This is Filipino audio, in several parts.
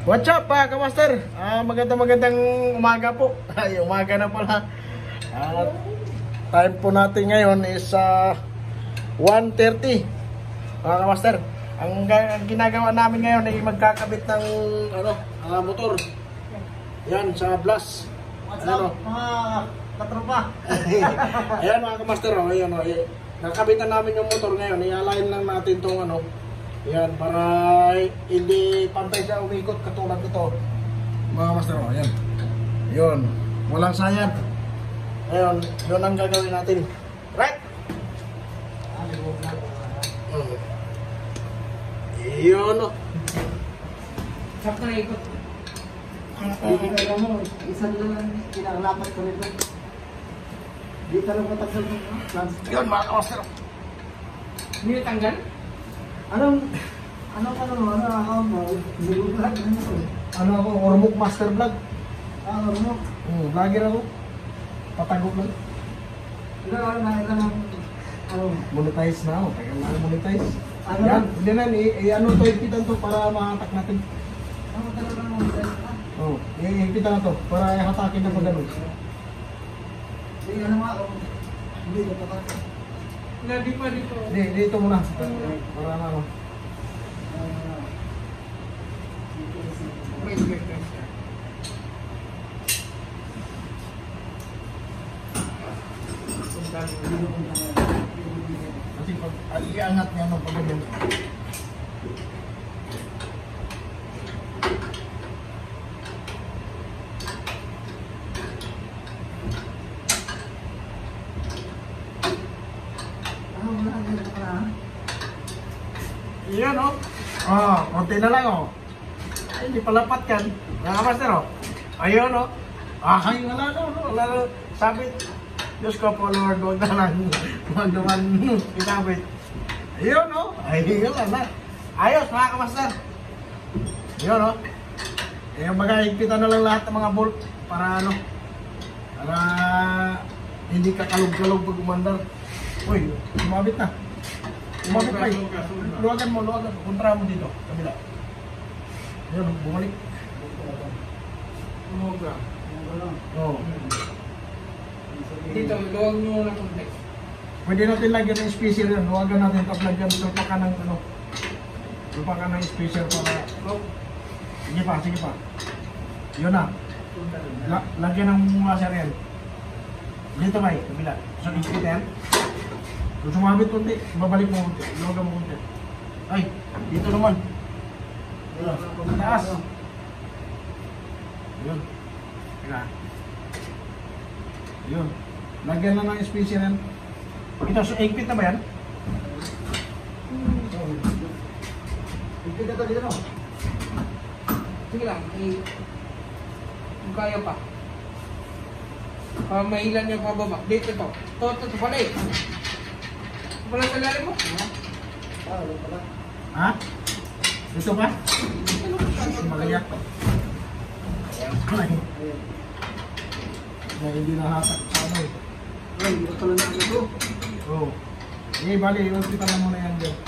What's up Kamaster? Magandang umaga po. Ay, umaga na pala. Time po natin ngayon is 1:30. Kamaster, ang ginagawa namin ngayon ay magkakabit ng motor. Yan sa Blast. What's up mga katropa? Ayan mga Kamaster, ayan, nakabitan namin yung motor ngayon. I-align lang natin tong yan, para hindi pantay siya umikot katulad nito. Mga master, ayan. Yun, walang sayad. Ayun, yun ang gagawin natin. Right? Yun, o. Sakto na ikot. Alam mo, isang lang kinakalapat ko nito. Di talaga matagal mo. Yun mga master. Hindi tanggal? Ano ako, Ormoc Master Vlog. Ormoc? Vlogger ako. Patagok lang. Ilan Monetize na ako. Kaya lang monetize. Ano Yan, lang? hindi na, to, ipitan to para mahatak natin. Ano talaga monetize na? Ipitan na to, para hatakin na pag-ganun. Hindi ano nga, hindi ko pa. Hindi pa dito. Hindi, dito muna. Para ano. Kasi pag iangat niya ng pag-ganyan. Yan o. Konti na lang o. Ay, hindi palapat kan. Nakamaster o. Ayun o. Ay, wala na. Wala na. Sabit. Diyos ko po Lord, huwag na lang. Huwag naman itabit. Ayun o. Ay, wala na. Ayos mga kamaster. Ayun o. Magahigpitan na lang lahat ng mga bolt para para hindi kakalog-kalog pag umandar. Uy, sumabit na. Umabit pa eh. Luwagan mo. Kontra mo dito. Kabila. Ayun, bumalik. Umuga. Oo. Dito, luwag nyo na konti. Pwede natin lagyan ng spacer yan. Luwagan natin. Tapos lagyan lupa ka ng lupa ka ng spacer para. Sige pa. Yun na. Lagyan ng washer yan. Dito ba eh. Kabila. So, ikit yan. Kung sumabit konti, babalik mo konti. Luwagan mo konti. Ay, dito naman. Sa taas. Yun. Teka. Yun. Lagyan na ng spacer yan. Ito, so 8 feet na ba yan? Ikot na to dito no? Sige lang, kung kaya pa. Mahilan nyo pababa. Dito to. Ito pala eh. Wala sa lalim mo? Ha? Dito ba? Magayak. Na hindi nahatak sa ano eh. Ay, ito pala na ito. Oo. Bali, hospital na muna yan dyan.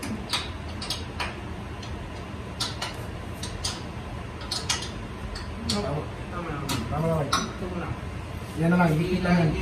Tama na. Ito mo lang. Yan na lang, higit lang yan.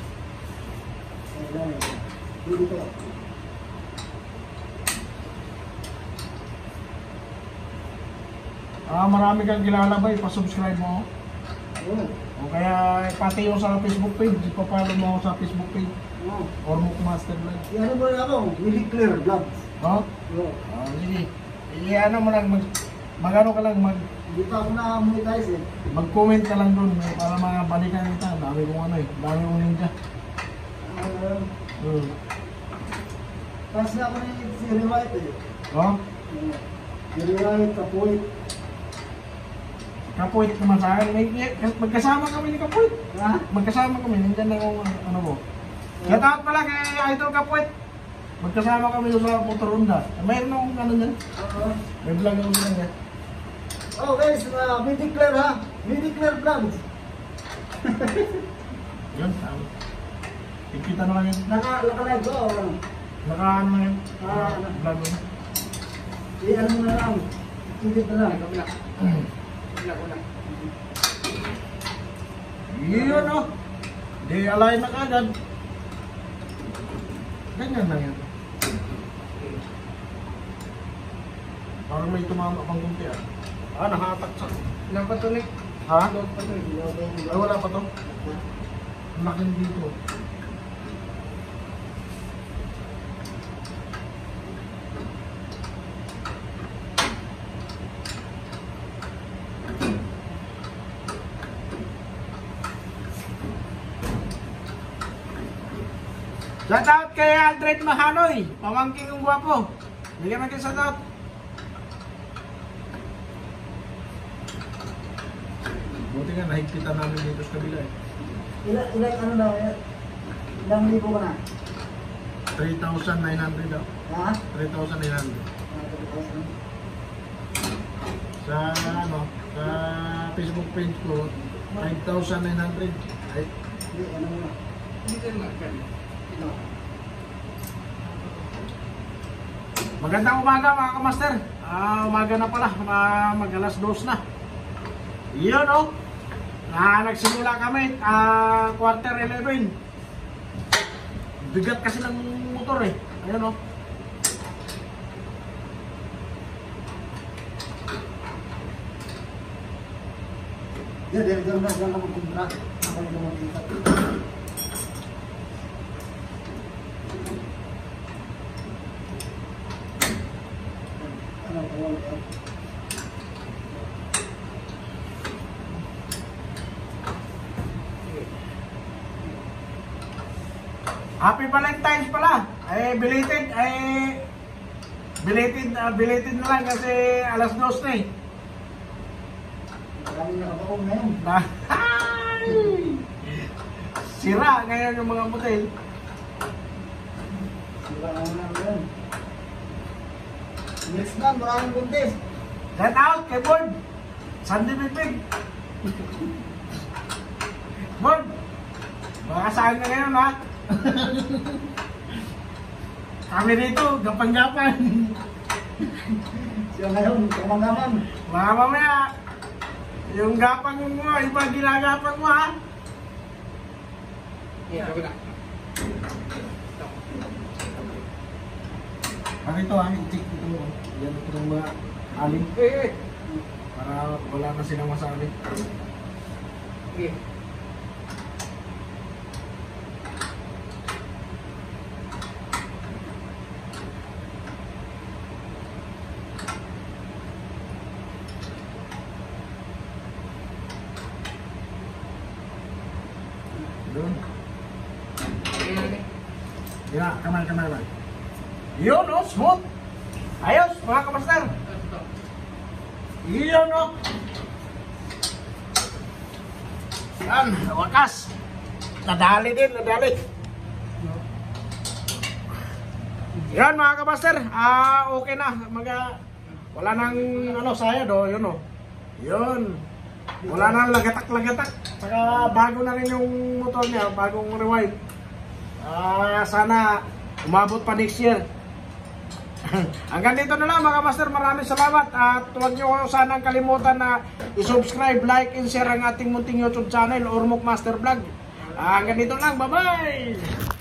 Marami kang kilala ba? Ipa-subscribe mo. O kaya pati yung sa Facebook page. Ipapalo mo ako sa Facebook page. Ormoc Master Vlog. Ano mo na ako? Willie Clear Vlog. Sige. Ano mo lang, mag-ano ka lang, Hindi pa ako na-monetize eh. mag-comment ka lang doon para mga balikan kita. Dami kong dami kong ninja. Tapos na ako na yung Siri White eh. Siri White, Kapoy. Kapoy naman sa akin. Magkasama kami ni Kapoy. Ha? Magkasama kami. Nandiyan na kung ano mo. Shout out pala kay Idol Kapoy. Magkasama kami sa motor Honda. Mayroon akong ano dyan. May vlog ako dyan yan. Oh guys, Willie Clear ha? Willie Clear Vlog. Yun, tama. Ikita na lang yun. Naka-live ko. Naka ano na yun. Vlog mo. Ano mo na lang. Hindi pa lang. Kabila. Kabila. Yun o. Di alay na kagad. Ganyan lang yan. Parang may tumama pang kunti ah. Ah, nakatak sa... Ilang patuloy? Ha? Ilang patuloy? Ay, wala pa to. Ang laki dito. Shout out kay Aldred Mahanoy, pamangkin ng gwapo. Bigyan natin shout out. Buti nga, nahigpitan namin dito sa kabila eh. Ilan ano daw? Ilang libo ka na? 3,900 daw. Ha? 3,900. Sa ano, sa Facebook page ko, 5,900. Ay, Hindi, ano mo? Hindi ka naman. Ito. magandang umaga mga kamaster. Umaga na pala, mag-alas 2 na. Yun o. Nagsimula kami, quarter 11. Bigat kasi ng motor eh. Ayun o. Diyan ka magkumpra. Ako yung lumapitat. Ano ko wala? Happy Valentine's pala. Belated na lang kasi alas 2 na eh. Maraming nakabaong ngayon. Sira ngayon yung mga motel. Sira ako na ngayon. Next na, maraming buntis. Shout out kay Board. Sandy Bipig. Board. Baka saan ka ngayon ha? Kami dito, gapang-gapan. Siya ngayon, kamangaman. Mga mamaya, yung gapang mo, iba ginagapang mo ha? Yeah, kabila. Ano ito ha? I-check ito. Yan ito ng mga aling. Para wala na silang masali. Okay. Doon. Okay. Yan, kamay. Yun o, smooth. Ayos, mga kamaster. Yun o. Yan, wakas. Nadali din. Yan mga kamaster, okay na. Wala nang sayad o, yun o. Yun. Wala nang lagatak. Saka bago na rin yung motor niya, bagong rewind. Sana umabot pa next year. Hanggang dito na lang mga master, maraming salamat at huwag nyo sanang kalimutan na i-subscribe, like, and share ang ating munting YouTube channel, Ormoc Master Vlog. Hanggang dito lang, bye bye!